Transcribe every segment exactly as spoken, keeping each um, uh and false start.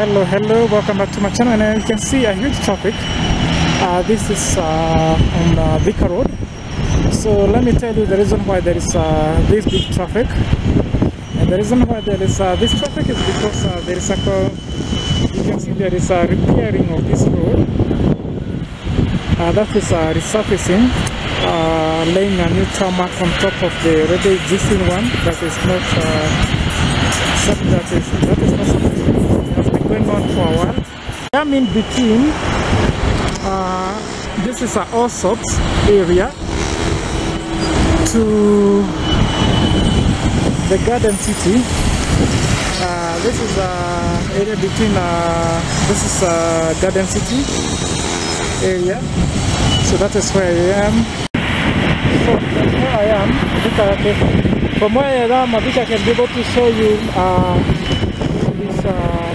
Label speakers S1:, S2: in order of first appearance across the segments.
S1: Hello, hello, welcome back to my channel. And uh, you can see a huge traffic. Uh, this is uh, on uh, Thika Road. So let me tell you the reason why there is uh, this big traffic. And the reason why there is uh, this traffic is because uh, there is a you can see there is a repairing of this road. Uh, that is uh, resurfacing, uh, laying a new tarmac on top of the already existing one. That is not uh, something that is that is not something that has been going on for a while. I am in between. Uh, this is a Allsops area to the Garden City. Uh, this is uh, area between. Uh, this is uh, Garden City area. So that is where I am. So that's where I am. From where I am, I think I can be able to show you uh, these uh,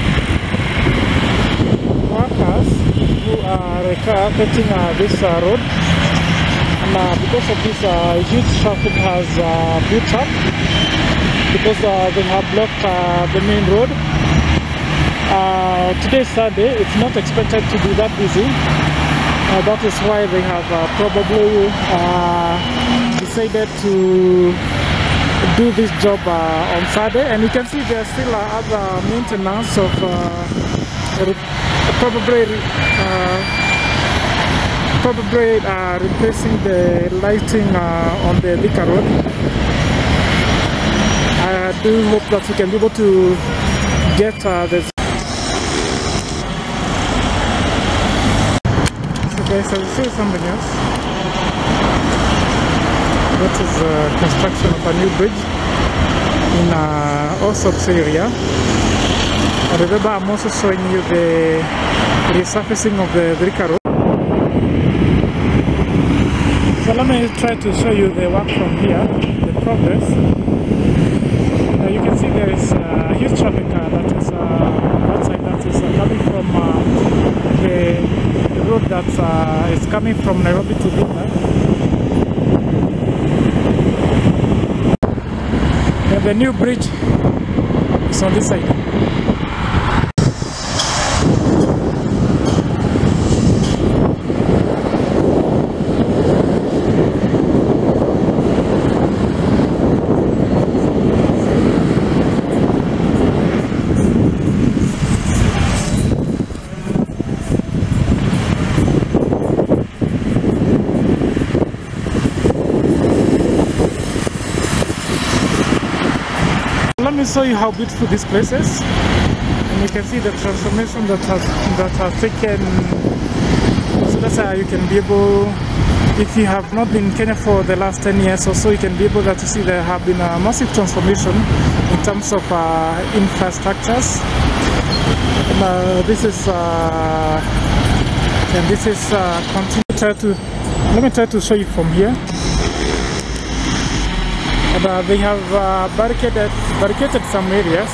S1: workers who are recarpeting uh, this uh, road. And uh, because of this uh, huge traffic has uh, built up, because uh, they have blocked uh, the main road. Uh, today is Sunday, it's not expected to be that busy. Uh, that is why they have uh, probably uh, decided to do this job uh, on Saturday. And you can see there still uh, other maintenance of uh, probably uh, probably uh, replacing the lighting uh, on the Thika Road. I do hope that you can be able to get uh, this. Okay, so this is something else. That is uh, construction of a new bridge in uh, Allsops area. And remember, I'm also showing you the resurfacing of the Thika Road. So let me try to show you the work from here, the progress. Uh, you can see there is a huge traffic uh, that is uh, outside, that is uh, coming from uh, the road that uh, is coming from Nairobi to Thika. And the new bridge is on this side. Let me show you how beautiful this place is, and you can see the transformation that has that has taken. So that's how you can be able, if you have not been in Kenya for the last ten years or so, you can be able to see there have been a massive transformation in terms of uh, infrastructures. And, uh, this is uh, and this is uh, continue try to let me try to show you from here. And, uh, they have uh, barricaded, barricaded some areas.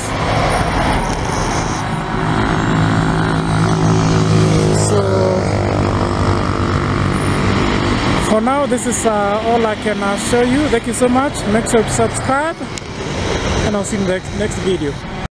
S1: So for now, this is uh, all I can uh, show you. Thank you so much. Make sure to subscribe, and I'll see you in the next video.